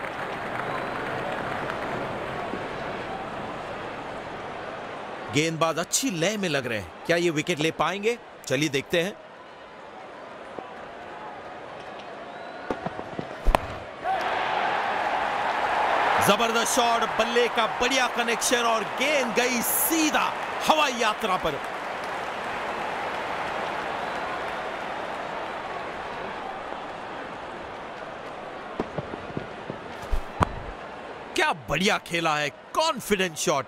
गेंदबाज अच्छी लय में लग रहे हैं, क्या ये विकेट ले पाएंगे? चलिए देखते हैं। जबरदस्त शॉट, बल्ले का बढ़िया कनेक्शन और गेंद गई सीधा हवाई यात्रा पर। क्या बढ़िया खेला है, कॉन्फिडेंट शॉट।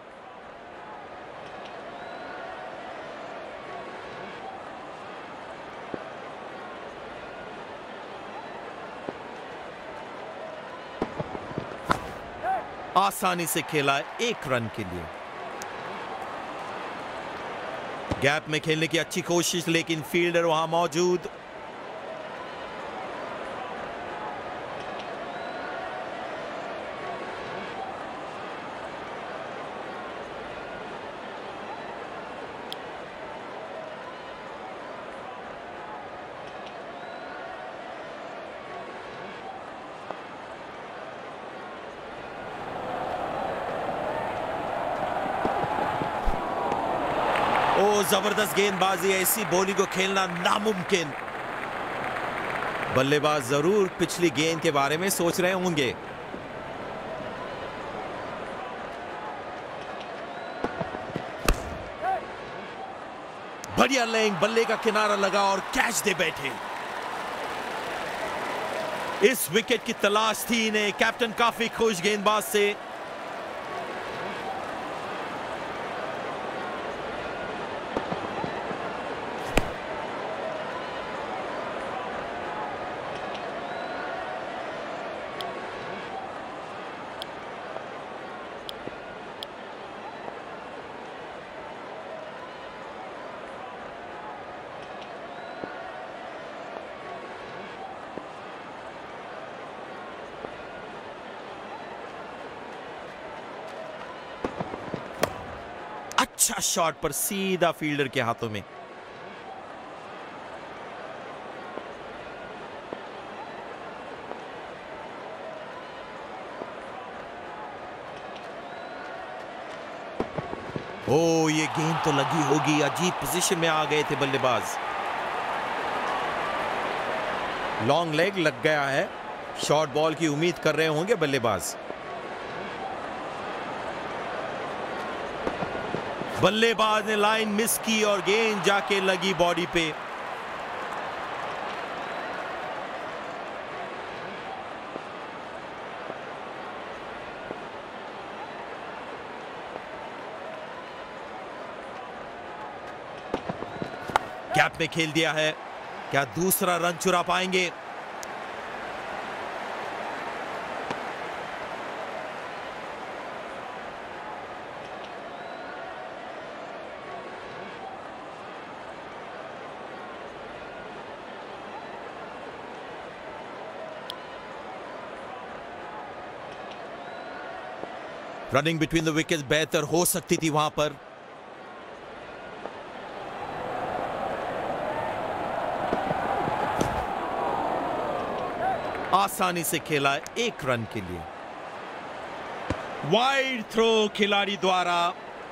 आसानी से खेला है एक रन के लिए। गैप में खेलने की अच्छी कोशिश, लेकिन फील्डर वहां मौजूद। ओ, जबरदस्त गेंदबाजी, ऐसी बॉलिंग को खेलना नामुमकिन। बल्लेबाज जरूर पिछली गेंद के बारे में सोच रहे होंगे। बढ़िया लेंग, बल्ले का किनारा लगा और कैच दे बैठे। इस विकेट की तलाश थी इन्हें। कैप्टन काफी खुश गेंदबाज से। अच्छा शॉट पर सीधा फील्डर के हाथों में। ओ, ये गेंद तो लगी होगी। अजीब पोजीशन में आ गए थे बल्लेबाज। लॉन्ग लेग लग गया है। शॉर्ट बॉल की उम्मीद कर रहे होंगे बल्लेबाज। बल्लेबाज ने लाइन मिस की और गेंद जाके लगी बॉडी पे। गैप में खेल दिया है, क्या दूसरा रन चुरा पाएंगे? रनिंग बिटवीन द विकेट्स बेहतर हो सकती थी वहां पर। आसानी से खेला है एक रन के लिए। वाइड थ्रो खिलाड़ी द्वारा।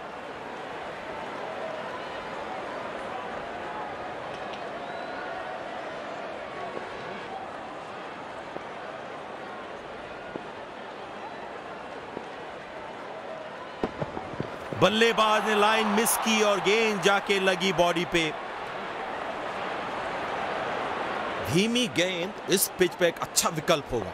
बल्लेबाज ने लाइन मिस की और गेंद जाके लगी बॉडी पे। धीमी गेंद इस पिच पे एक अच्छा विकल्प होगा।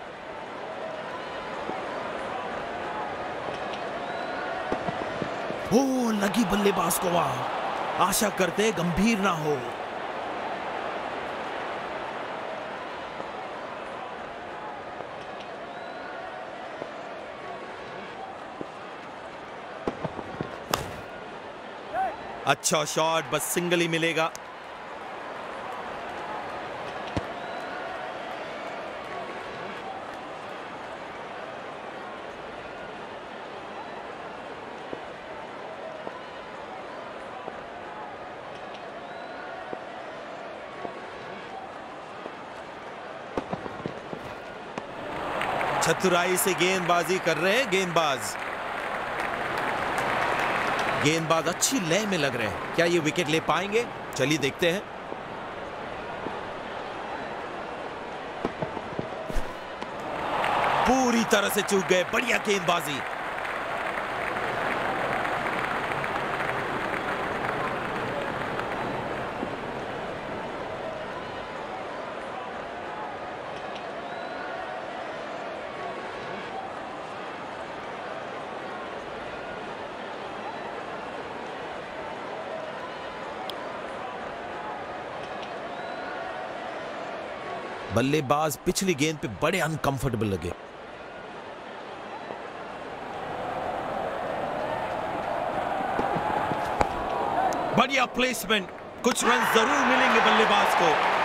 ओ, लगी बल्लेबाज को वहां। आशा करते गंभीर ना हो। अच्छा शॉट, बस सिंगल ही मिलेगा। चतुराई से गेंदबाजी कर रहे हैं गेंदबाज। गेंदबाज अच्छी लय में लग रहे हैं। क्या ये विकेट ले पाएंगे? चलिए देखते हैं। पूरी तरह से चूक गए। बढ़िया गेंदबाजी। बल्लेबाज पिछली गेंद पे बड़े अनकंफर्टेबल लगे। बढ़िया प्लेसमेंट। कुछ रन जरूर मिलेंगे बल्लेबाज को।